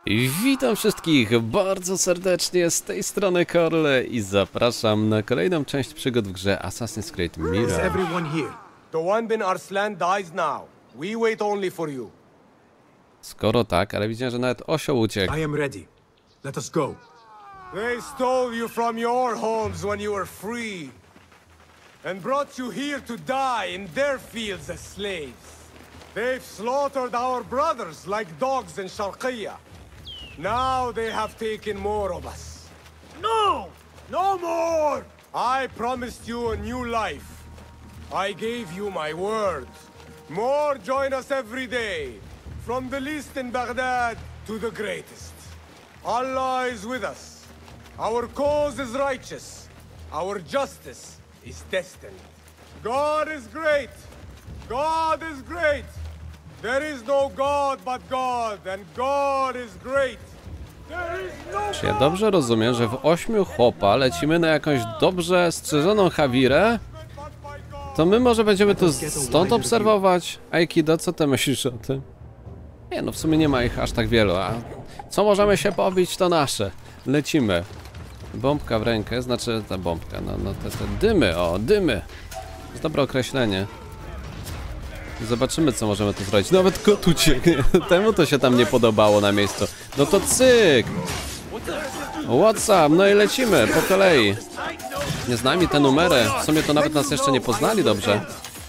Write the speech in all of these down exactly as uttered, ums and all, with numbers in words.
I witam wszystkich bardzo serdecznie z tej strony Korle i zapraszam na kolejną część przygód w grze Assassin's Creed Mirage. Everyone here. The one bin Arslan dies now. We wait only for you. Skoro tak, ale widziałem, że nawet osioł uciekł. I am ready. Let us go. They stole you from your homes when you were free, and brought you here to die in their fields as slaves. They've slaughtered our brothers like dogs in Sharqiyya. Now they have taken more of us. No! No more! I promised you a new life. I gave you my word. More join us every day, from the least in Baghdad to the greatest. Allah is with us. Our cause is righteous. Our justice is destined. God is great. God is great. There is no God but God, and God is great. There is no Czy ja dobrze rozumiem, że w ośmiu chłopa lecimy na jakąś dobrze strzeżoną Hawirę? To my może będziemy to stąd obserwować? Aikido, co ty myślisz o tym? Nie no, w sumie nie ma ich aż tak wielu, a co możemy się pobić, to nasze. Lecimy. Bombka w rękę, znaczy ta bombka, no, no te, te dymy, o, dymy. To jest dobre określenie. Zobaczymy, co możemy tu zrobić. Nawet kot ucieknie. Temu to się tam nie podobało na miejscu. No to cyk! What's up? No i lecimy po kolei. Nie z nami te numery. W sumie to nawet nas jeszcze nie poznali dobrze.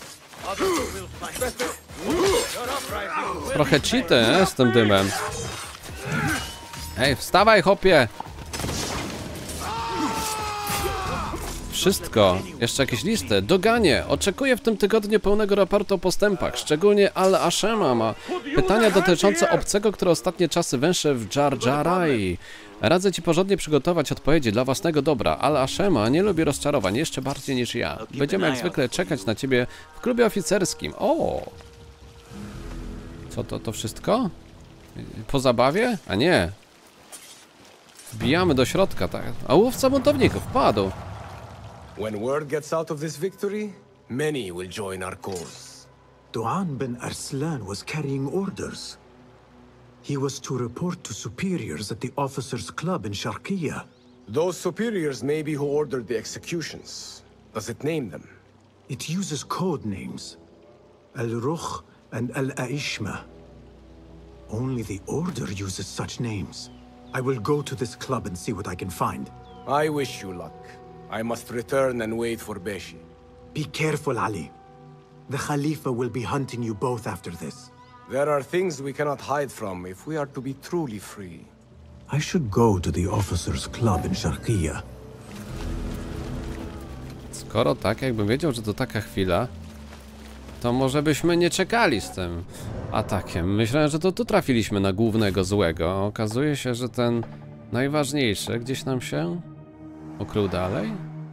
Trochę cheaty, e, z tym dymem. Ej, wstawaj, chłopie! Wszystko. Jeszcze jakieś listy. Doganie. Oczekuję w tym tygodniu pełnego raportu o postępach. Szczególnie Al-Ashema ma pytania dotyczące obcego, który ostatnie czasy węszy w Jar Jaraj. Radzę ci porządnie przygotować odpowiedzi dla własnego dobra. Al-Ashema nie lubi rozczarowań jeszcze bardziej niż ja. Będziemy jak zwykle czekać na ciebie w klubie oficerskim. O! Co to, to wszystko? Po zabawie? A nie. Wbijamy do środka, tak. A łowca buntowników padł. When word gets out of this victory, many will join our cause. Duan bin Arslan was carrying orders. He was to report to superiors at the officers' club in Sharqiyya. Those superiors may be who ordered the executions. Does it name them? It uses code names. Al-Rukh and Al-Aishma. Only the order uses such names. I will go to this club and see what I can find. I wish you luck. I must return and wait for Beshi. Be careful, Ali. The Khalifa will be hunting you both after this. There are things we cannot hide from if we are to be truly free. I should go to the officers' club in Sharqiyya. Skoro tak, jakbym wiedział, że to taka chwila, to może byśmy nie czekali z tym atakiem. Myślałem, że to tu trafiliśmy na głównego złego. Okazuje się, że ten najważniejszy gdzieś nam się ukrył dalej.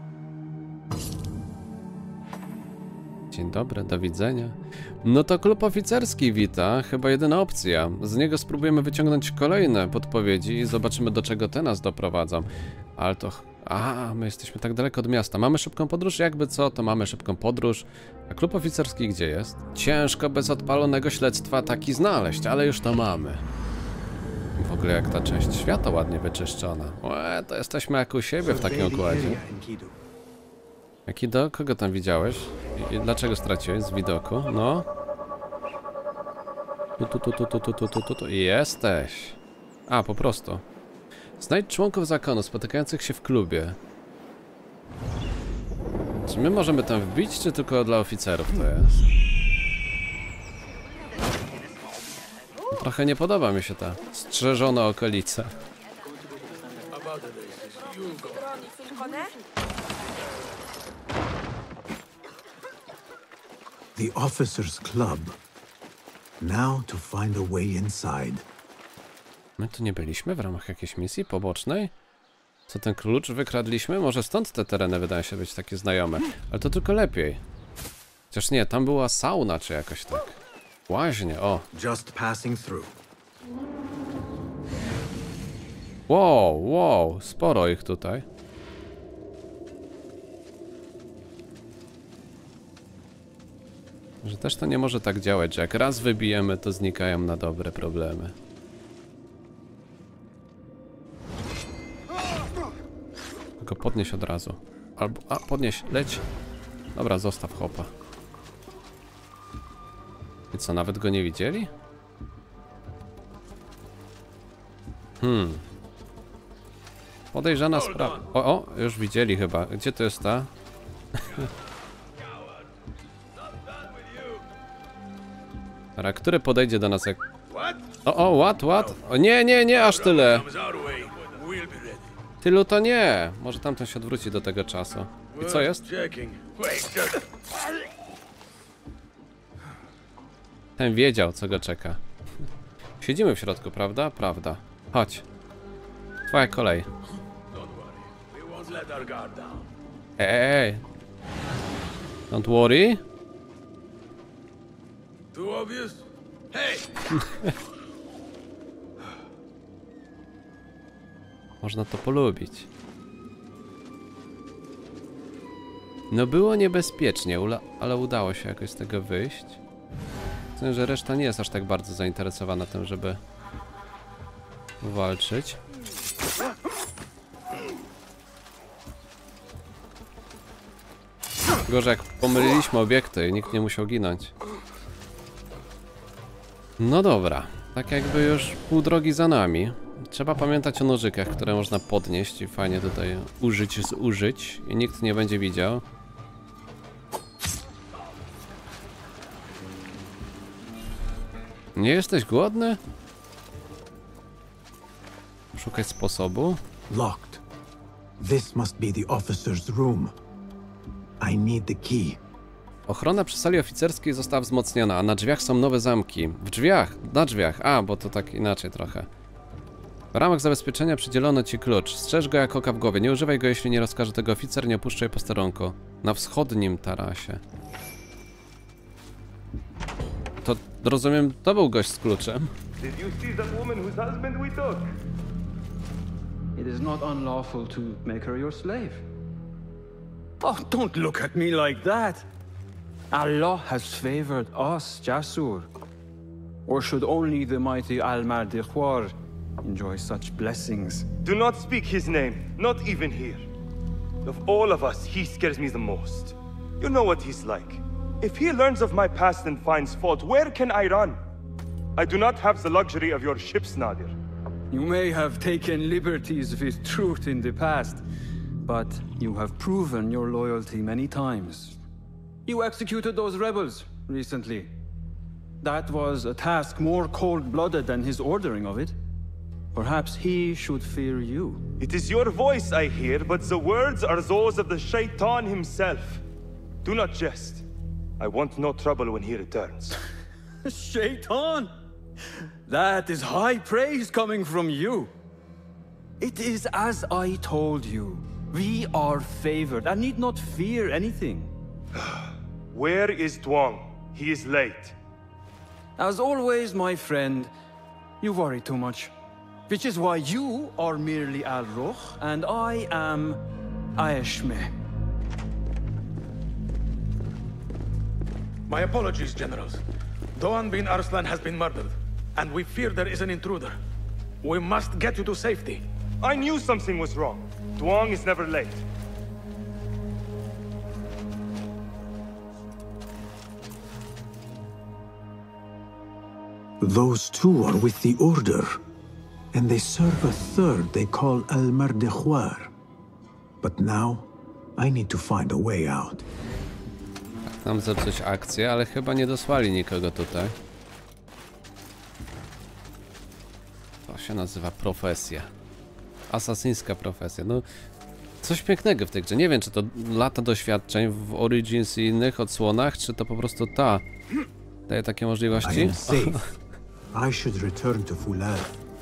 Dzień dobry, do widzenia. No to klub oficerski wita, chyba jedyna opcja. Z niego spróbujemy wyciągnąć kolejne podpowiedzi i zobaczymy, do czego te nas doprowadzą. Ale to... Aha, my jesteśmy tak daleko od miasta. Mamy szybką podróż? Jakby co, to mamy szybką podróż. A klub oficerski gdzie jest? Ciężko bez odpalonego śledztwa taki znaleźć, ale już to mamy. W ogóle jak ta część świata ładnie wyczyszczona. Łe, to jesteśmy jak u siebie w takim układzie. Aikido? Kogo tam widziałeś? I dlaczego straciłeś z widoku? No. Tu, tu, tu, tu, tu, tu, tu, tu, tu, tu. Jesteś. A, po prostu. Znajdź członków zakonu spotykających się w klubie. Czy my możemy tam wbić, czy tylko dla oficerów to jest? Trochę nie podoba mi się ta strzeżona okolica. The officers' club. Now to find a way inside. My tu nie byliśmy w ramach jakiejś misji pobocznej? Co, ten klucz wykradliśmy? Może stąd te tereny wydają się być takie znajome. Ale to tylko lepiej. Chociaż nie, tam była sauna czy jakoś tak. Łaźnie, o. Just passing through. Wow, wow, sporo ich tutaj. Że też to nie może tak działać, że jak raz wybijemy, to znikają na dobre problemy. Go podnieś od razu. Albo, a, podnieś, leć. Dobra, zostaw hopa. I co, nawet go nie widzieli? Hmm. Podejrzana sprawa. O, o, już widzieli chyba. Gdzie to jest ta? Dobra, który podejdzie do nas jak... O, o, what, what? O, nie, nie, nie, aż tyle. Tylu to nie. Może tamten się odwróci do tego czasu. I co jest? Ten wiedział, co go czeka. Siedzimy w środku, prawda? Prawda. Chodź. Twoja kolej. Ej, ej. Don't worry. Too obvious? Hey! Można to polubić. No było niebezpiecznie, ale udało się jakoś z tego wyjść. Myślę, że reszta nie jest aż tak bardzo zainteresowana tym, żeby walczyć. Gorzej jak pomyliliśmy obiekty i nikt nie musiał ginąć. No dobra, tak jakby już pół drogi za nami. Trzeba pamiętać o nożykach, które można podnieść i fajnie tutaj użyć, zużyć i nikt nie będzie widział. Nie jesteś głodny? Szukaj sposobu. Locked. This must be the officer's room. I need the key. Ochrona przy sali oficerskiej została wzmocniona, a na drzwiach są nowe zamki. W drzwiach, na drzwiach. A, bo to tak inaczej trochę. W ramach zabezpieczenia przydzielono ci klucz. Strzeż go jak oka w głowie. Nie używaj go, jeśli nie rozkaże tego oficer, nie opuszczaj posterunku. Na wschodnim tarasie. To, rozumiem, to był gość z kluczem. Did you see that woman whose husband we took? It is not unlawful to make her your slave. Oh, don't look at me like that. Allah has favored us, Jasur. Or should only the mighty Al-Mardikhwar enjoy such blessings? Do not speak his name, not even here. Of all of us, he scares me the most. You know what he's like. If he learns of my past and finds fault, where can I run? I do not have the luxury of your ships, Nadir. You may have taken liberties with truth in the past, but you have proven your loyalty many times. You executed those rebels recently. That was a task more cold-blooded than his ordering of it. Perhaps he should fear you. It is your voice I hear, but the words are those of the Shaitan himself. Do not jest. I want no trouble when he returns. Shaitan! That is high praise coming from you. It is as I told you. We are favored and need not fear anything. Where is Duang? He is late. As always, my friend, you worry too much. Which is why you are merely Al-Ruh and I am Aeshmeh. My apologies, generals. Doğan bin Arslan has been murdered, and we fear there is an intruder. We must get you to safety. I knew something was wrong. Duang is never late. Those two are with the Order, and they serve a third they call Al-Mardikhwar. But now, I need to find a way out. Nam zepsuć akcję, ale chyba nie dosłali nikogo tutaj. To się nazywa profesja. Asasyńska profesja. No, coś pięknego w tej grze. Nie wiem, czy to lata doświadczeń w Origins i innych odsłonach, czy to po prostu ta daje takie I możliwości. am safe. I should return to Fulad.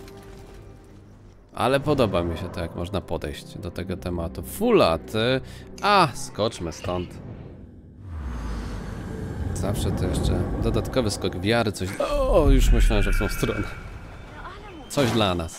Ale podoba mi się to, jak można podejść do tego tematu. Fulad. A, skoczmy stąd. Zawsze to jeszcze dodatkowy skok wiary, coś... O, już myślałem, że w tą stronę. Coś dla nas.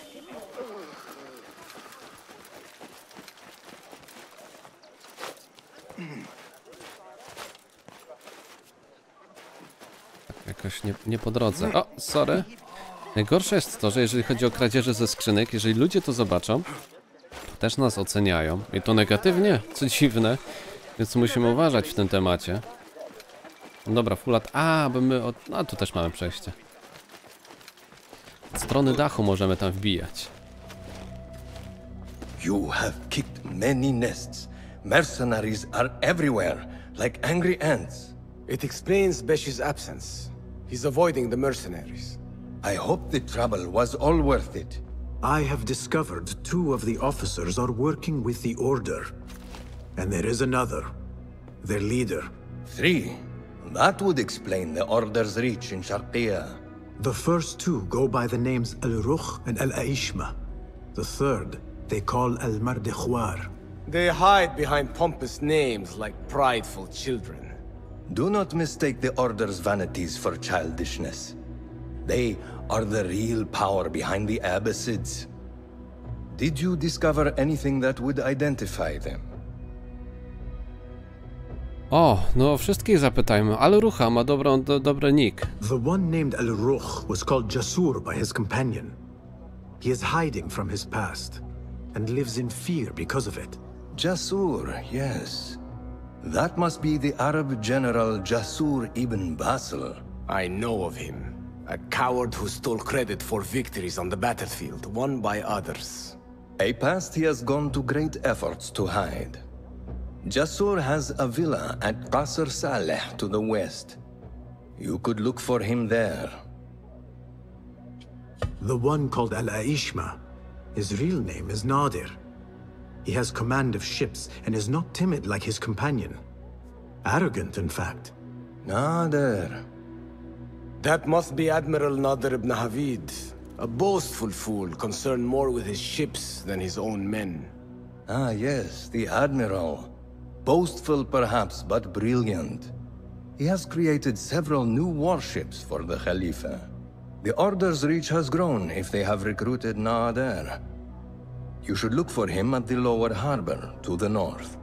Tak, jakoś nie, nie po drodze. O, sorry. Najgorsze jest to, że jeżeli chodzi o kradzieże ze skrzynek, jeżeli ludzie to zobaczą, też nas oceniają. I to negatywnie, co dziwne. Więc musimy uważać w tym temacie. No dobra, full A, bo my od... A, tu też mamy przejście. Od strony dachu możemy tam wbijać. You have kicked many nests. Mercenaries are everywhere, like angry ants. It explains Beshi's absence. He's avoiding the mercenaries. I hope the trouble was all worth it. I have discovered two of the officers are working with the Order. And there is another. Their leader. Three. That would explain the Order's reach in Sharqiya. The first two go by the names Al-Rukh and Al-Aishma. The third, they call Al-Mardikhwar. They hide behind pompous names like prideful children. Do not mistake the Order's vanities for childishness. They are the real power behind the Abbasids. Did you discover anything that would identify them? O, no wszystkich zapytajmy. Al-Rucha ma dobrą, do, dobry nick. The one named Al-Rukh was called Jasur by his companion. He is hiding from his past, and lives in fear because of it. Jasur, yes. That must be the Arab general Jasur ibn Basil. I know of him. A coward who stole credit for victories on the battlefield, won by others. A past he has gone to great efforts to hide. Jasur has a villa at Qasr Saleh to the west. You could look for him there. The one called Al-Aishma, his real name is Nadir. He has command of ships and is not timid like his companion. Arrogant, in fact. Nadir. That must be Admiral Nadir ibn Havid. A boastful fool concerned more with his ships than his own men. Ah, yes, the Admiral. Boastful perhaps, but brilliant. He has created several new warships for the Khalifa. The Order's reach has grown if they have recruited Nadir. You should look for him at the lower harbor, to the north.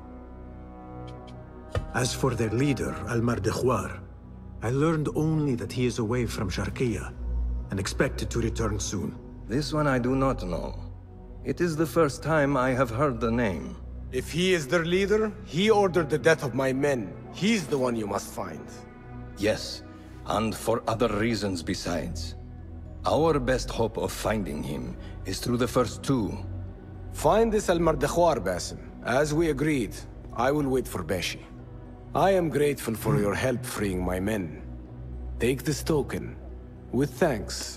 As for their leader, Al-Mardikhwar, I learned only that he is away from Sharqiya, and expected to return soon. This one I do not know. It is the first time I have heard the name. If he is their leader, he ordered the death of my men. He's the one you must find. Yes, and for other reasons besides. Our best hope of finding him is through the first two. Find this Al-Mardikhwar, Basim. As we agreed, I will wait for Beshi. I am grateful for your help freeing my men. Take this token, with thanks.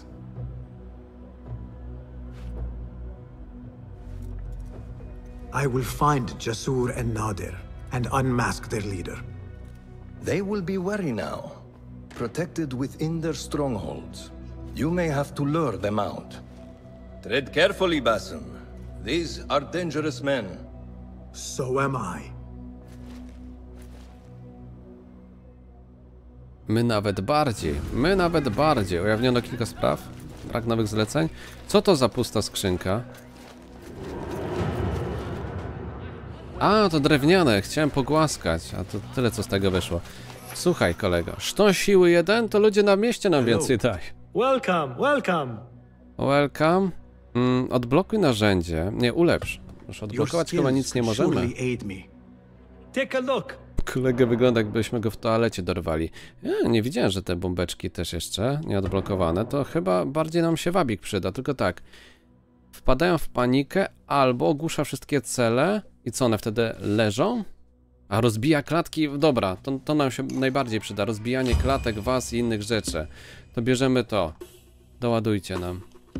I will find Jasur and Nadir, and unmask their leader. They will be wary now, protected within their strongholds. You may have to lure them out. Tread carefully, Basim. These are dangerous men. So am I. My nawet bardziej, my nawet bardziej. Ujawniono kilka spraw, brak nowych zleceń. Co to za pusta skrzynka? A, to drewniane, chciałem pogłaskać, a to tyle co z tego wyszło. Słuchaj kolego, szton siły jeden, to ludzie na mieście nam więcej dają. Welcome, welcome. Welcome. Mm, odblokuj narzędzie, nie, ulepsz. Muszę odblokować, chyba nic nie możemy. Take a look. Kolega wygląda, jakbyśmy go w toalecie dorwali. Ja nie widziałem, że te bombeczki też jeszcze nie odblokowane. To chyba bardziej nam się wabik przyda, tylko tak. Wpadają w panikę albo ogłusza wszystkie cele i co, one wtedy leżą? A rozbija klatki? Dobra, to, to nam się najbardziej przyda. Rozbijanie klatek, was i innych rzeczy. To bierzemy to. Doładujcie nam.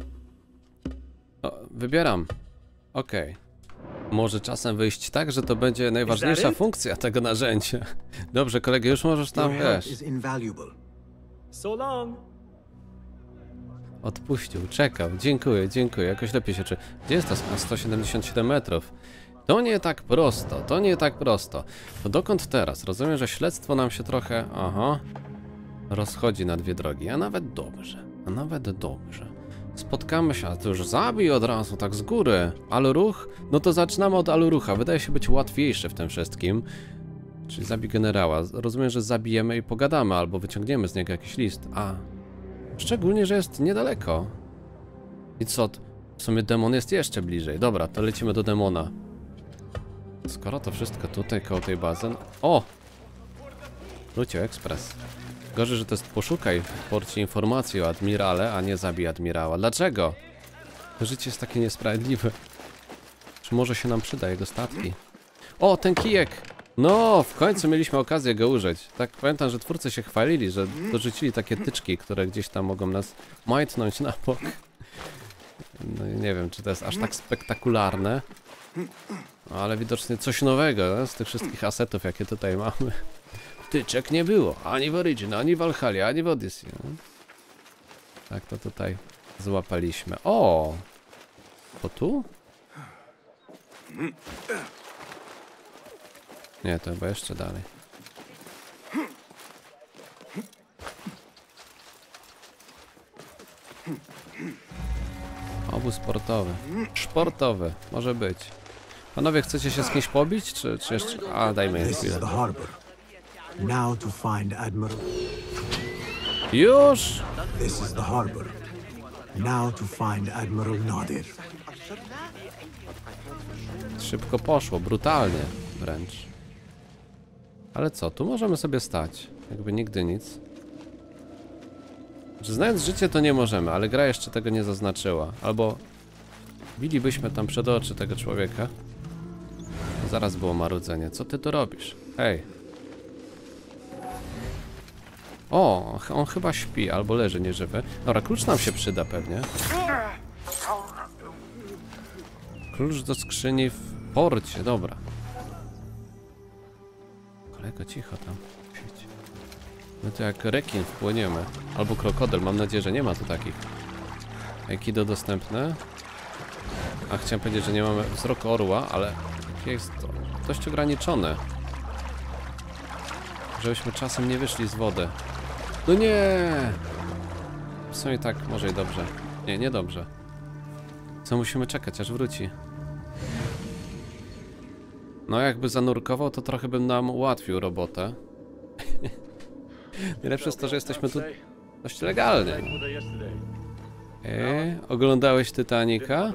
O, wybieram. Okej. Okay. Może czasem wyjść tak, że to będzie najważniejsza funkcja tego narzędzia. Dobrze, kolego, już możesz tam, wiesz. So long. Odpuścił, czekał. Dziękuję, dziękuję. Jakoś lepiej się czuję. Gdzie jest ta sto siedemdziesiąt siedem metrów? To nie tak prosto, to nie tak prosto. To dokąd teraz? Rozumiem, że śledztwo nam się trochę, aha, rozchodzi na dwie drogi. A nawet dobrze, a nawet dobrze. Spotkamy się, a to już zabij od razu, tak z góry. Al-Ruch? No to zaczynamy od Al-Rucha. Wydaje się być łatwiejszy w tym wszystkim. Czyli zabij generała. Rozumiem, że zabijemy i pogadamy, albo wyciągniemy z niego jakiś list. A, szczególnie, że jest niedaleko. I co? W sumie demon jest jeszcze bliżej. Dobra, to lecimy do demona. Skoro to wszystko tutaj koło tej bazy... O! Lucio Express. Gorzej, że to jest poszukaj w porcie informacji o admirale, a nie zabij admirała. Dlaczego? To życie jest takie niesprawiedliwe. Czy może się nam przyda jego statki? O, ten kijek! No, w końcu mieliśmy okazję go użyć. Tak pamiętam, że twórcy się chwalili, że dorzucili takie tyczki, które gdzieś tam mogą nas majtnąć na bok. No i nie wiem, czy to jest aż tak spektakularne. No, ale widocznie coś nowego, no, z tych wszystkich asetów, jakie tutaj mamy. Tyczek nie było, ani w Origin, ani w Valhalla, ani w Odyssey. No. Tak to tutaj złapaliśmy. O! To tu? Nie, to chyba jeszcze dalej. Obóz sportowy. Sportowy, może być. Panowie, chcecie się z kimś pobić, czy, czy jeszcze... A, dajmy jej chwilę. Now to find Admiral. Już! This is the harbor. Now to find Admiral Nadir. Szybko poszło, brutalnie wręcz. Ale co, tu możemy sobie stać. Jakby nigdy nic. Znaczy, znając życie, to nie możemy, ale gra jeszcze tego nie zaznaczyła. Albo bilibyśmy tam przed oczy tego człowieka. Zaraz było marudzenie. Co ty tu robisz? Hej. O, on chyba śpi, albo leży nieżywy. Dobra, klucz nam się przyda pewnie. Klucz do skrzyni w porcie, dobra. Kolego, cicho tam. Siedź. My to jak rekin wpłyniemy. Albo krokodyl, mam nadzieję, że nie ma tu takich. Aikido dostępne. A chciałem powiedzieć, że nie mamy wzroku orła, ale jest to dość ograniczone. Żebyśmy czasem nie wyszli z wody. No nie! W sumie tak, może i dobrze. Nie, nie dobrze. Co, musimy czekać, aż wróci. No, jakby zanurkował, to trochę bym nam ułatwił robotę. Najlepsze jest to, że jesteśmy tu dość legalnie. Eee, oglądałeś Titanica?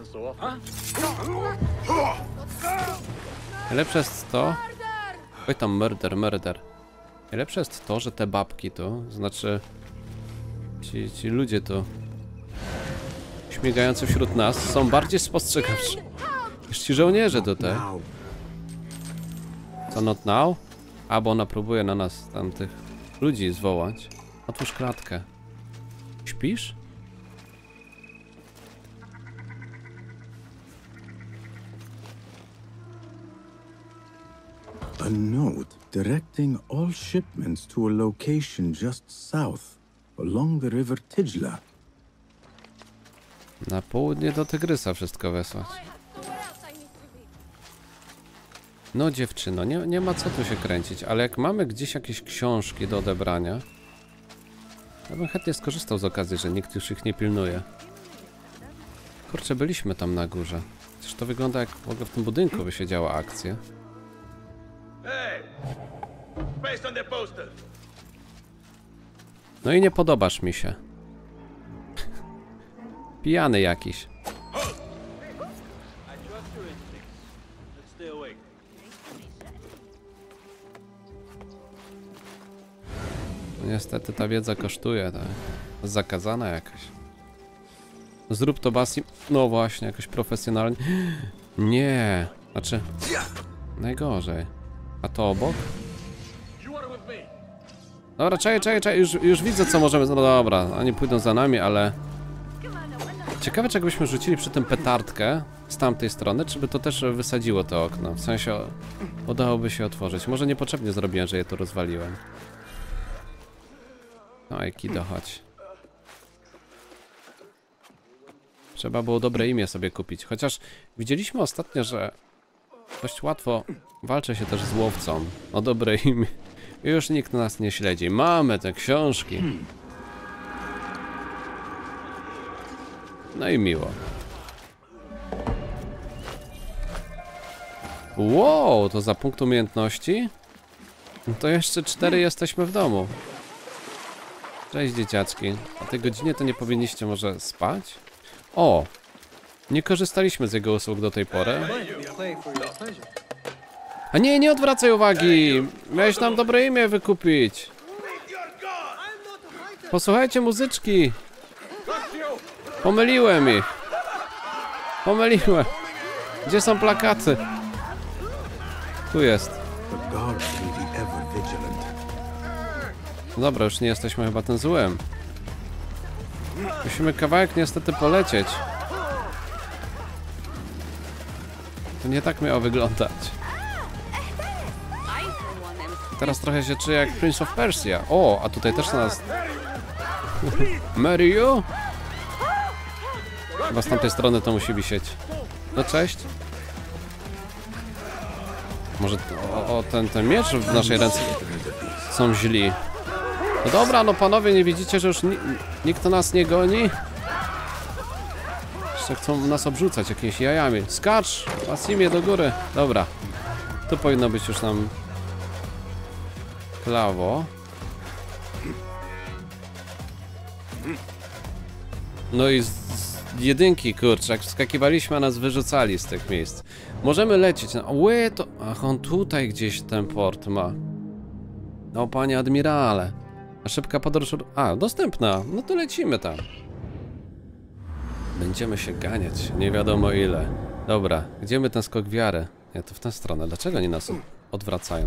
Najlepsze jest to... Oj tam, murder, murder. Najlepsze jest to, że te babki tu, znaczy... Ci, ci ludzie tu... śmigający wśród nas, są bardziej spostrzegawczy niż ci żołnierze tutaj. Co, not now? A, bo ona próbuje na nas tamtych ludzi zwołać. Otwórz klatkę. Śpisz? A note directing all shipments to a location just south, along the river Tijla. Na południe do Tygrysa wszystko wysłać. No dziewczyno, nie, nie ma co tu się kręcić, ale jak mamy gdzieś jakieś książki do odebrania, ja bym chętnie skorzystał z okazji, że nikt już ich nie pilnuje. Kurczę, byliśmy tam na górze. Przecież to wygląda jak w ogóle w tym budynku by się działa akcja. No i nie podobasz mi się. Pijany jakiś. Niestety ta wiedza kosztuje, tak? Zakazana jakaś. Zrób to, Basim. No właśnie, jakoś profesjonalnie. Nie. Znaczy... Najgorzej. A to obok? Dobra, czekaj, czekaj, czekaj. Już, już widzę, co możemy... No dobra, oni pójdą za nami, ale... Ciekawe, czy jakbyśmy rzucili przy tym petardkę z tamtej strony, czy by to też wysadziło to okno. W sensie udałoby się otworzyć. Może niepotrzebnie zrobiłem, że je tu rozwaliłem. No, Aikido, chodź. Trzeba było dobre imię sobie kupić. Chociaż widzieliśmy ostatnio, że dość łatwo walczy się też z łowcą o dobre imię. I już nikt nas nie śledzi. Mamy te książki. No i miło. Wow, to za punkt umiejętności? No to jeszcze cztery jesteśmy w domu. Cześć dzieciaczki. O tej godzinie to nie powinniście może spać? O! Nie korzystaliśmy z jego usług do tej pory. A nie, nie odwracaj uwagi! Miałeś nam dobre imię wykupić. Posłuchajcie muzyczki. Pomyliłem ich. Pomyliłem. Gdzie są plakaty? Tu jest. Dobra, już nie jesteśmy chyba tym złym. Musimy kawałek niestety polecieć. To nie tak miało wyglądać. Teraz trochę się czuję jak Prince of Persia. O, a tutaj też nas... Marry you? Chyba z tamtej strony to musi wisieć. No cześć. Może o, o ten, ten miecz w naszej ręce są źli. No dobra, no panowie, nie widzicie, że już ni nikt nas nie goni? Jeszcze chcą nas obrzucać jakimiś jajami. Skacz! Pasimie do góry. Dobra. Tu powinno być już nam... Klawo. No i z, z jedynki, kurczę, jak wskakiwaliśmy, a nas wyrzucali z tych miejsc. Możemy lecieć. No, łe, to... Ach, on tutaj gdzieś ten port ma. No, panie admirale. A szybka podróż... A, dostępna. No to lecimy tam. Będziemy się ganiać. Nie wiadomo ile. Dobra, gdzie my ten skok wiary? Nie, to w tę stronę. Dlaczego oni nas odwracają?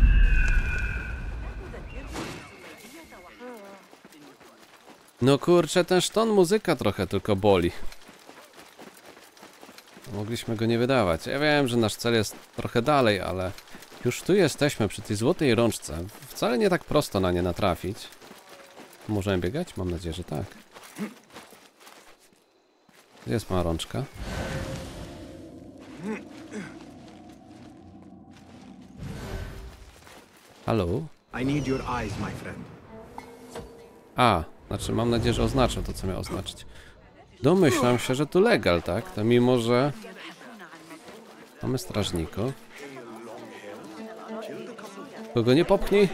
No kurczę, ten szton muzyka trochę tylko boli. Mogliśmy go nie wydawać. Ja wiem, że nasz cel jest trochę dalej, ale już tu jesteśmy przy tej złotej rączce. Wcale nie tak prosto na nie natrafić. Możemy biegać? Mam nadzieję, że tak. Gdzie jest moja rączka? Halo? I need your eyes, my friend. A, znaczy mam nadzieję, że oznaczył to, co miał oznaczyć. Domyślam się, że tu legal, tak? To mimo, że... Mamy strażników. Kogo nie popchnij?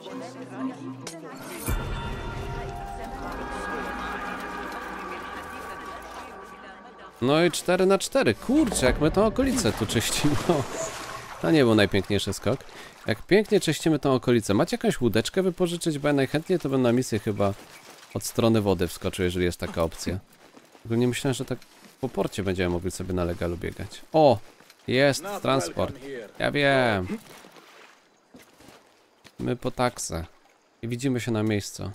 No i cztery na cztery. Kurczę, jak my tą okolicę tu czyścimy. No, to nie był najpiękniejszy skok. Jak pięknie czyścimy tą okolicę. Macie jakąś łódeczkę wypożyczyć? Bo ja najchętniej to bym na misję chyba od strony wody wskoczył, jeżeli jest taka opcja. Ogólnie myślałem, że tak po porcie będziemy mogli sobie na legalu biegać. O! Jest transport. Ja wiem. My po taksę. I widzimy się na miejscu.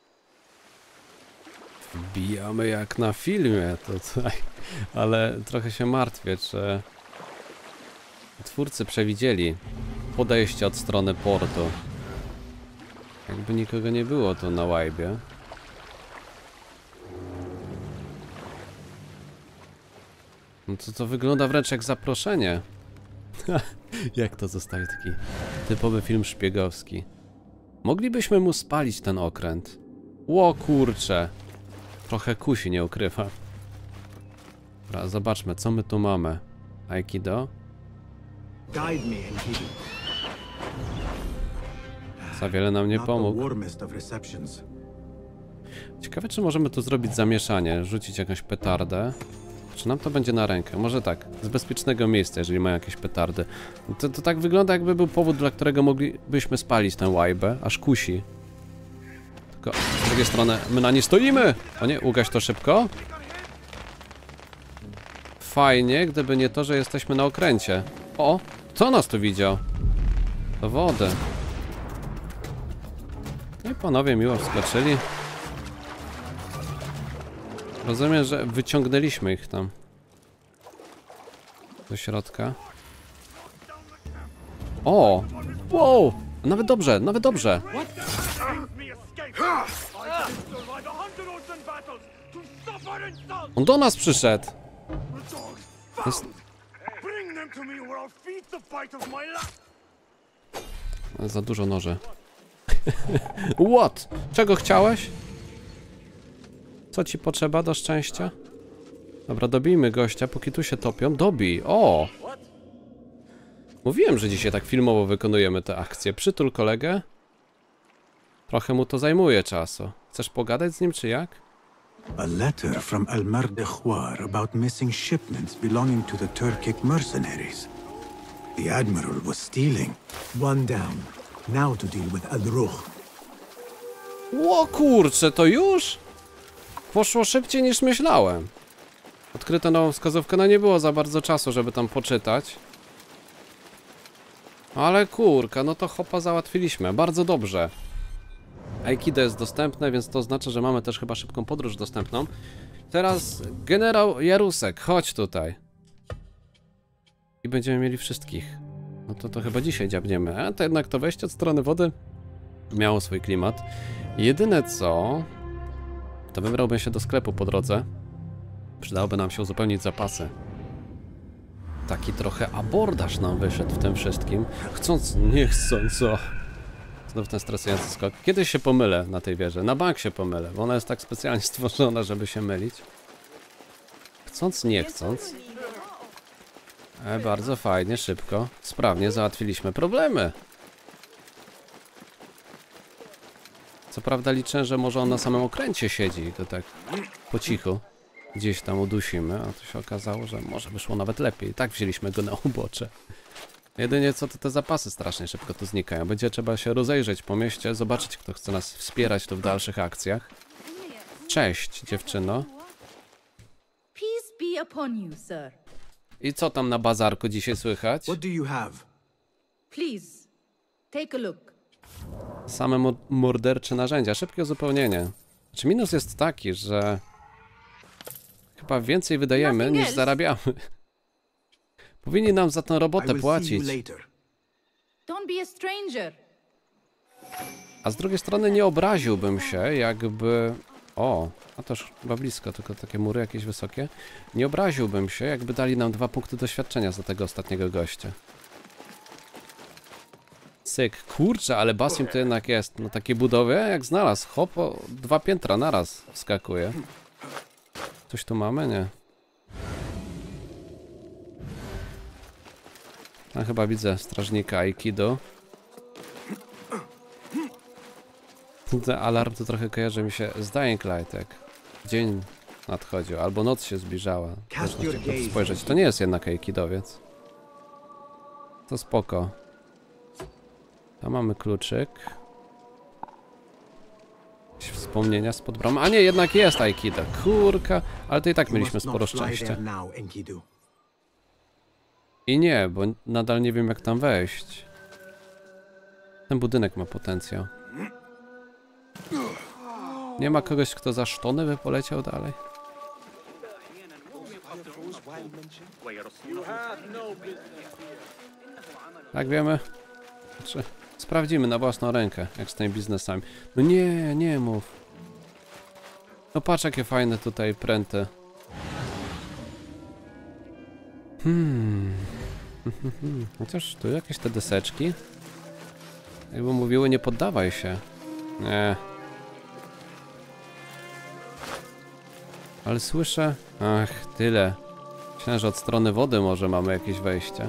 Wbijamy jak na filmie tutaj. Ale trochę się martwię, czy twórcy przewidzieli podejście od strony portu. Jakby nikogo nie było tu na łajbie. No to to wygląda wręcz jak zaproszenie. Jak to zostaje taki typowy film szpiegowski. Moglibyśmy mu spalić ten okręt. Ło kurcze. Trochę kusi, nie ukrywam. Dobra, zobaczmy, co my tu mamy. Aikido. Za wiele nam nie pomógł. Ciekawe, czy możemy tu zrobić zamieszanie, rzucić jakąś petardę. Czy nam to będzie na rękę? Może tak, z bezpiecznego miejsca, jeżeli mają jakieś petardy. To, to tak wygląda, jakby był powód, dla którego moglibyśmy spalić tę łajbę, aż kusi. Tylko z drugiej strony my na nie stoimy! O nie, ugaś to szybko. Fajnie, gdyby nie to, że jesteśmy na okręcie. O, co nas tu widział? Do wody. No i panowie miło wskoczyli. Rozumiem, że wyciągnęliśmy ich tam do środka. O! Wow! Nawet dobrze, nawet dobrze. On do nas przyszedł. Jest... Za dużo noży. What? Czego chciałeś? Co ci potrzeba do szczęścia? Dobra, dobijmy gościa, póki tu się topią. Dobij, o! Mówiłem, że dzisiaj tak filmowo wykonujemy te akcje. Przytul kolegę. Trochę mu to zajmuje czasu. Chcesz pogadać z nim, czy jak? A letter from Al-Mardekhwar about missing shipments belonging to the Turkic mercenaries. The Admiral was stealing. One down. Now to deal with Al-Ruh. Ło kurczę, to już? Poszło szybciej niż myślałem. Odkryto nową wskazówkę, no nie było za bardzo czasu, żeby tam poczytać. Ale kurka, no to hopa załatwiliśmy, bardzo dobrze. Aikido jest dostępne, więc to oznacza, że mamy też chyba szybką podróż dostępną. Teraz generał Jarusek, chodź tutaj. I będziemy mieli wszystkich. No to to chyba dzisiaj dziabniemy, a to jednak to wejście od strony wody miało swój klimat. Jedyne co, to wybrałbym się do sklepu po drodze. Przydałoby nam się uzupełnić zapasy. Taki trochę abordaż nam wyszedł w tym wszystkim. Chcąc, nie chcąc, co? Znów ten stresujący skok. Kiedyś się pomylę na tej wieży. Na bank się pomylę, bo ona jest tak specjalnie stworzona, żeby się mylić. Chcąc, nie chcąc. E, bardzo fajnie, szybko, sprawnie załatwiliśmy problemy. Co prawda liczę, że może on na samym okręcie siedzi i to tak po cichu gdzieś tam udusimy, a to się okazało, że może wyszło nawet lepiej. I tak wzięliśmy go na ubocze. Jedynie co to te zapasy strasznie szybko tu znikają. Będzie trzeba się rozejrzeć po mieście, zobaczyć kto chce nas wspierać tu w dalszych akcjach. Cześć dziewczyno. Peace be upon you, sir. I co tam na bazarku dzisiaj słychać? What do you have? Please, take a look. Same mo mordercze narzędzia, szybkie uzupełnienie. Znaczy minus jest taki, że chyba więcej wydajemy niż zarabiamy. Powinni nam za tę robotę płacić. Don't be a stranger. A z drugiej strony nie obraziłbym się, jakby... O, a to już chyba blisko, tylko takie mury jakieś wysokie. Nie obraziłbym się, jakby dali nam dwa punkty doświadczenia za tego ostatniego gościa. Syk, kurczę, ale Basim to jednak jest. No takie budowy, jak znalazł. Hop, o, dwa piętra naraz wskakuje. Coś tu mamy? Nie. A chyba widzę strażnika Aikido. Ten alarm to trochę kojarzy mi się z Dying Light, jak dzień nadchodził, albo noc się zbliżała. Zresztą chciałbym spojrzeć. To nie jest jednak Aikidowiec. To spoko. Tam mamy kluczyk. Jakieś wspomnienia spod bramy. A nie, jednak jest Aikido. Kurka, ale to i tak mieliśmy sporo szczęścia. I nie, bo nadal nie wiem jak tam wejść. Ten budynek ma potencjał. Nie ma kogoś, kto za sztony by poleciał dalej? Tak wiemy? Znaczy, sprawdzimy na własną rękę, jak z tymi biznesami. No nie, nie mów. No patrz jakie fajne tutaj pręty. Hmm. Chociaż tu jakieś te deseczki. Jakby mówiły, nie poddawaj się. Nie. Ale słyszę... Ach, tyle. Myślałem, że od strony wody może mamy jakieś wejście.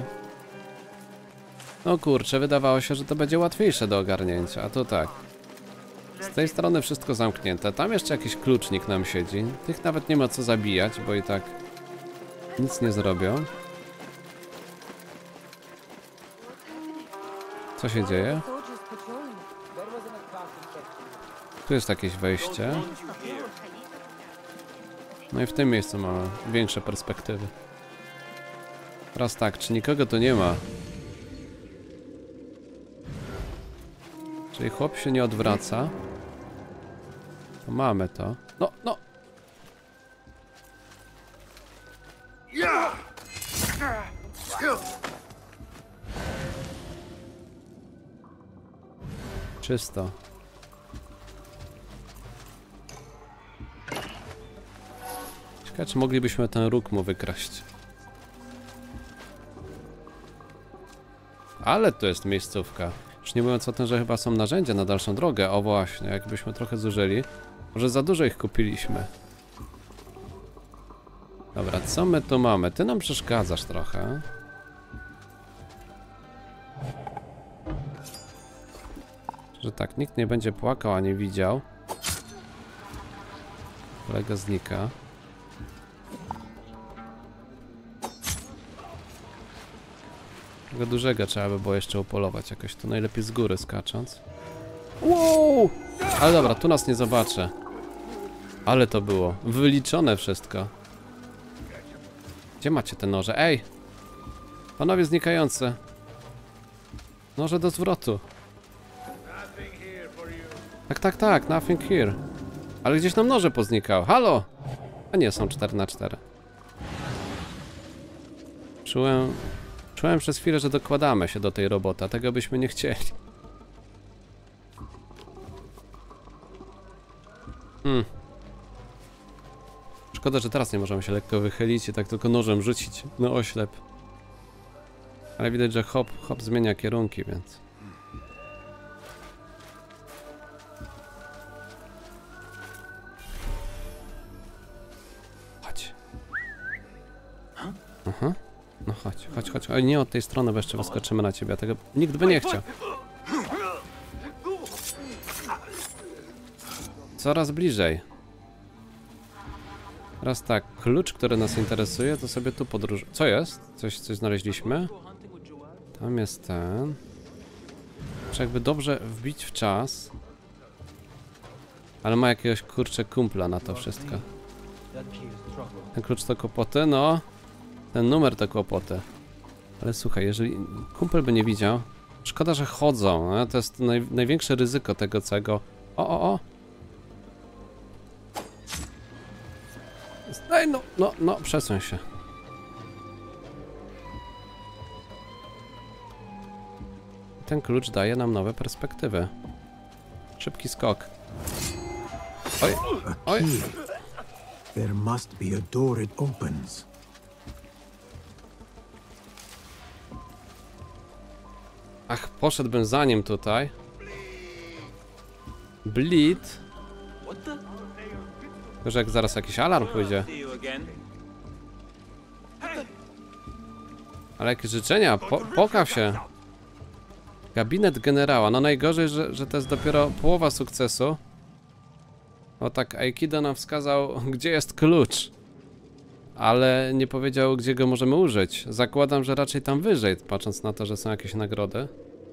No kurczę, wydawało się, że to będzie łatwiejsze do ogarnięcia, a to tak. Z tej strony wszystko zamknięte. Tam jeszcze jakiś klucznik nam siedzi. Tych nawet nie ma co zabijać, bo i tak nic nie zrobią. Co się dzieje? Tu jest jakieś wejście. No i w tym miejscu mamy większe perspektywy. Teraz tak, czy nikogo tu nie ma? Czyli chłop się nie odwraca. To mamy to. No, no! Czysto. Ciekawe, czy moglibyśmy ten róg mu wykraść. Ale to jest miejscówka. Już nie mówiąc o tym, że chyba są narzędzia na dalszą drogę. O właśnie, jakbyśmy trochę zużyli. Może za dużo ich kupiliśmy. Dobra, co my tu mamy? Ty nam przeszkadzasz trochę. Że tak, nikt nie będzie płakał ani widział. Kolega znika. Tego dużego trzeba by było jeszcze upolować jakoś, to najlepiej z góry skacząc. Wow! Ale dobra, tu nas nie zobaczy. Ale to było wyliczone wszystko. Gdzie macie te noże? Ej! Panowie znikający. Noże do zwrotu. Tak, tak, tak, nothing here. Ale gdzieś nam noże poznikały. Halo! A nie, są cztery na cztery. Czułem... Czułem przez chwilę, że dokładamy się do tej roboty, a tego byśmy nie chcieli. Hmm. Szkoda, że teraz nie możemy się lekko wychylić i tak tylko nożem rzucić na oślep. Ale widać, że hop, hop zmienia kierunki, więc... Chodź. Aha. No chodź, chodź, chodź. Oj, nie od tej strony, bo jeszcze wyskoczymy na ciebie. Tego nikt by nie chciał. Coraz bliżej. Teraz tak, klucz, który nas interesuje, to sobie tu podróż... Co jest? Coś, coś znaleźliśmy? Tam jest ten. Muszę jakby dobrze wbić w czas. Ale ma jakiegoś kurczę kumpla na to wszystko. Ten klucz to kłopoty, no. Ten numer to kłopoty. Ale słuchaj, jeżeli kumpel by nie widział... Szkoda, że chodzą, no? To jest naj, największe ryzyko tego całego... O, o, o! Ej, no, no, no, przesuń się. Ten klucz daje nam nowe perspektywy. Szybki skok. Oj, oj. There must be a door it opens. Ach, poszedłbym za nim tutaj. Bleed. Tylko, że jak zaraz jakiś alarm pójdzie. Ale jakie życzenia? Po, pokaw się. Gabinet generała. No najgorzej, że, że to jest dopiero połowa sukcesu. O tak, Aikido nam wskazał, gdzie jest klucz. Ale nie powiedział, gdzie go możemy użyć. Zakładam, że raczej tam wyżej, patrząc na to, że są jakieś nagrody.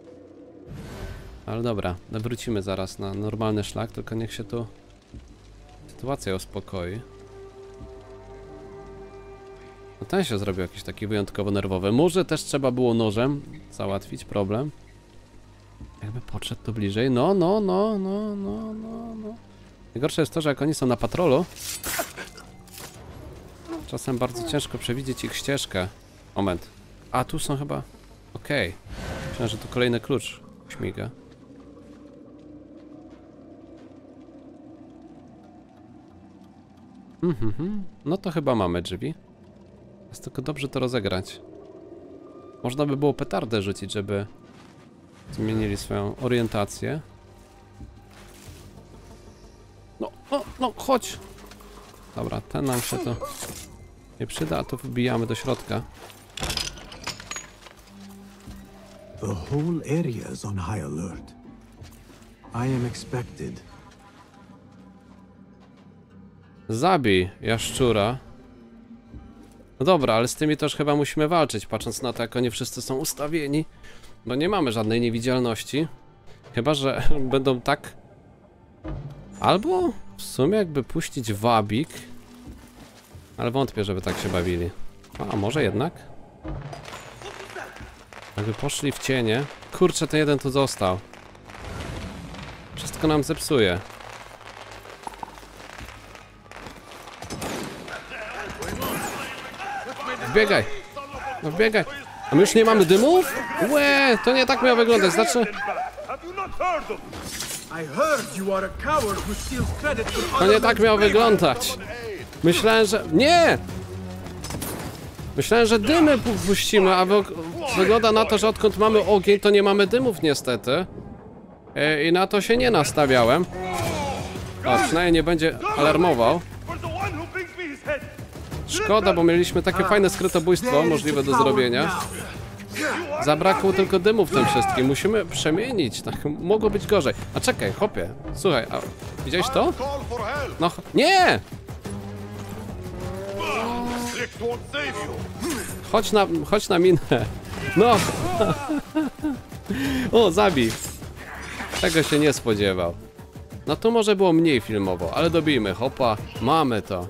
Ale dobra, wrócimy zaraz na normalny szlak, tylko niech się tu sytuacja uspokoi. No ten się zrobił jakiś taki wyjątkowo nerwowy. Może też trzeba było nożem załatwić problem. Jakby podszedł tu bliżej. No, no, no, no, no, no, no. Najgorsze jest to, że jak oni są na patrolu, czasem bardzo ciężko przewidzieć ich ścieżkę. Moment. A, tu są chyba... Okej. Okay. Myślałem, że tu kolejny klucz śmiga. Mhm, no to chyba mamy drzwi. Jest tylko dobrze to rozegrać. Można by było petardę rzucić, żeby zmienili swoją orientację. No, no, no, chodź! Dobra, ten nam się to nie przyda, a tu wbijamy do środka. The whole area is on high alert. I am expected. Zabij jaszczura. No dobra, ale z tymi też chyba musimy walczyć, patrząc na to, jak oni wszyscy są ustawieni. Bo nie mamy żadnej niewidzialności. Chyba że będą tak... Albo w sumie jakby puścić wabik. Ale wątpię, żeby tak się bawili. A może jednak? Jakby poszli w cienie. Kurczę, ten jeden tu został. Wszystko nam zepsuje. Wbiegaj! No wbiegaj! A my już nie mamy dymów? Łe, to nie tak miało wyglądać, znaczy... To nie tak miało wyglądać. Myślałem, że... Nie! Myślałem, że dymy puścimy, a wy... wygląda na to, że odkąd mamy ogień, to nie mamy dymów niestety. I na to się nie nastawiałem. O, przynajmniej nie będzie alarmował. Szkoda, bo mieliśmy takie fajne skrytobójstwo możliwe do zrobienia. Zabrakło tylko dymu w tym wszystkim. Musimy przemienić. Tak, mogło być gorzej. A czekaj, chłopie. Słuchaj, a widziałeś to? No, nie! Chodź na, chodź na minę. No! O, zabij. Tego się nie spodziewał. No tu może było mniej filmowo, ale dobijmy. Hopa, mamy to.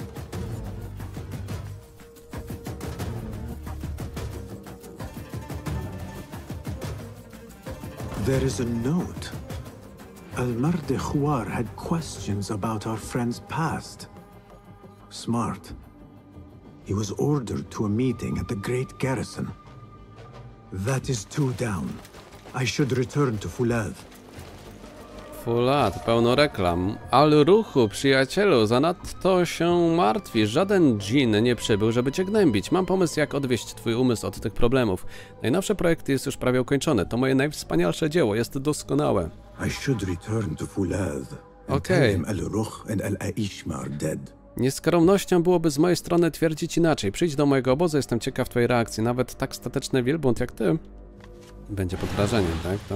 There is a note. Al-Mardikhwar had questions about our friend's past. Smart. He was ordered to a meeting at the Great Garrison. That is two down. I should return to Fulad. Fulat, pełno reklam. Al-Ruchu, przyjacielu, zanadto się martwisz. Żaden dżin nie przybył, żeby cię gnębić. Mam pomysł, jak odwieść twój umysł od tych problemów. Najnowszy projekt jest już prawie ukończony. To moje najwspanialsze dzieło. Jest doskonałe. I should return to Fulad. Okej. Al-Ruch and Al-Aishma are dead. Nieskromnością byłoby z mojej strony twierdzić inaczej. Przyjdź do mojego obozu, jestem ciekaw twojej reakcji. Nawet tak stateczny wielbłąd jak ty będzie pod wrażeniem, tak? To...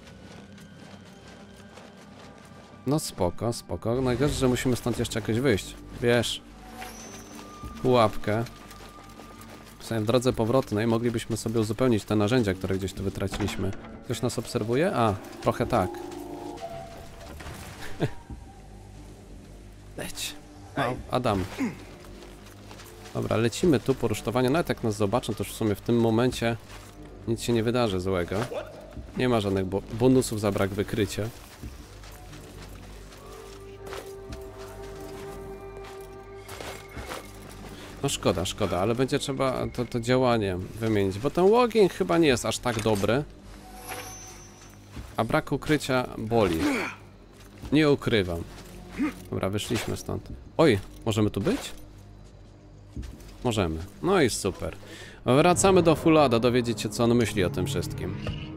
No spoko, spoko. Najgorsze, że musimy stąd jeszcze jakoś wyjść. Wiesz. Pułapkę. W sumie w drodze powrotnej moglibyśmy sobie uzupełnić te narzędzia, które gdzieś tu wytraciliśmy. Ktoś nas obserwuje? A, trochę tak. Leć. No, Adam. Dobra, lecimy tu po rusztowaniu. Nawet jak nas zobaczą, to już w sumie w tym momencie nic się nie wydarzy złego. Nie ma żadnych bo bonusów za brak wykrycia. No szkoda, szkoda, ale będzie trzeba to, to działanie wymienić, bo ten walking chyba nie jest aż tak dobry. A brak ukrycia boli. Nie ukrywam. Dobra, wyszliśmy stąd. Oj, możemy tu być? Możemy. No i super. Wracamy do Fulada, dowiedzieć się, co on myśli o tym wszystkim.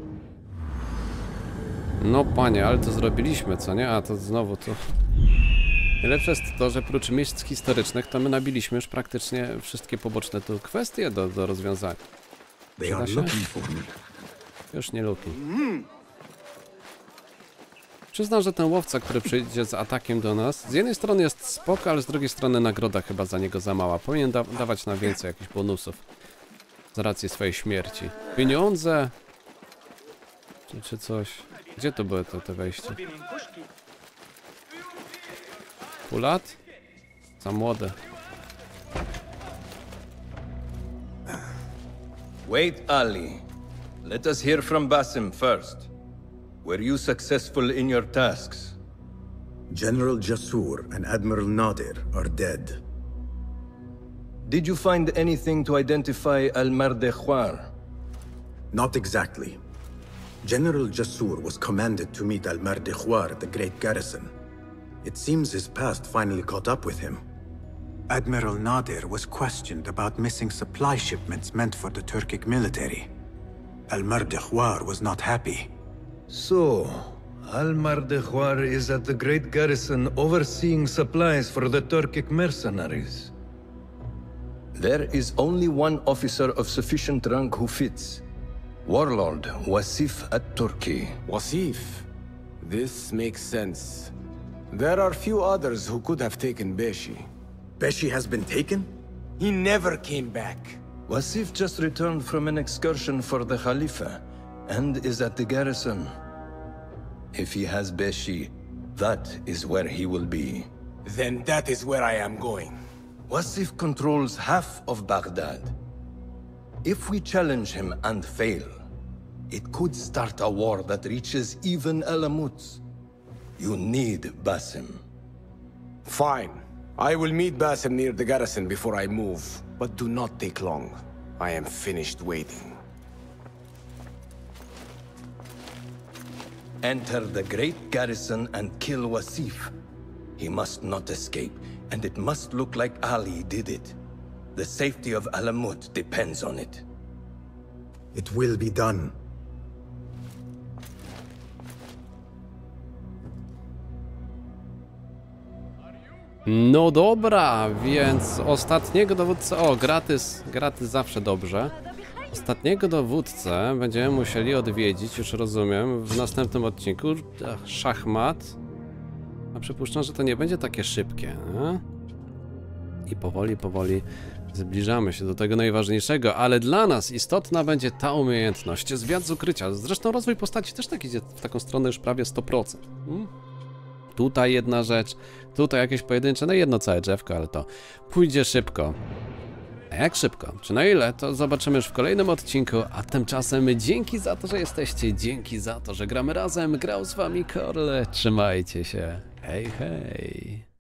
No panie, ale to zrobiliśmy, co nie? A to znowu tu... Najlepsze jest to, że prócz miejsc historycznych, to my nabiliśmy już praktycznie wszystkie poboczne tu kwestie do, do rozwiązania. Przyda się? Już nie lubi. Przyznam, że ten łowca, który przyjdzie z atakiem do nas, z jednej strony jest spoko, ale z drugiej strony nagroda chyba za niego za mała. Powinien da dawać na więcej jakichś bonusów. Z racji swojej śmierci. Pieniądze... Czy, czy coś... Gdzie to były te, te wejścia? Fulat? Za młode. Wait, Ali. Let us hear from Basim first. Were you successful in your tasks? General Jasur and Admiral Nadir are dead. Did you find anything to identify Al-Mardikhwar? Not exactly. General Jasur was commanded to meet Al-Mardikhwar at the Great Garrison. It seems his past finally caught up with him. Admiral Nadir was questioned about missing supply shipments meant for the Turkic military. Al-Mardikhwar was not happy. So, Al-Mardikhwar is at the Great Garrison overseeing supplies for the Turkic mercenaries. There is only one officer of sufficient rank who fits. Warlord Wasif at-Turki. Wasif. This makes sense. There are few others who could have taken Beshi. Beshi has been taken? He never came back. Wasif just returned from an excursion for the Khalifa, and is at the garrison. If he has Beshi, that is where he will be. Then that is where I am going. Wasif controls half of Baghdad. If we challenge him and fail, it could start a war that reaches even Alamut. You need Basim. Fine. I will meet Basim near the garrison before I move. But do not take long. I am finished waiting. Enter the great garrison and kill Wasif. He must not escape, and it must look like Ali did it. The safety of Alamut depends on it. It will be done. No dobra, więc ostatniego dowódcę... O, gratis, gratis zawsze dobrze. Ostatniego dowódcę będziemy musieli odwiedzić, już rozumiem, w następnym odcinku. Ach, szachmat. A przypuszczam, że to nie będzie takie szybkie. Nie? I powoli, powoli zbliżamy się do tego najważniejszego, ale dla nas istotna będzie ta umiejętność. Zwiat z ukrycia. Zresztą rozwój postaci też tak idzie w taką stronę już prawie sto procent. Hmm? Tutaj jedna rzecz, tutaj jakieś pojedyncze, no jedno całe drzewko, ale to pójdzie szybko. A jak szybko? Czy na ile? To zobaczymy już w kolejnym odcinku, a tymczasem dzięki za to, że jesteście, dzięki za to, że gramy razem. Grał z wami Korle. Trzymajcie się. Hej, hej.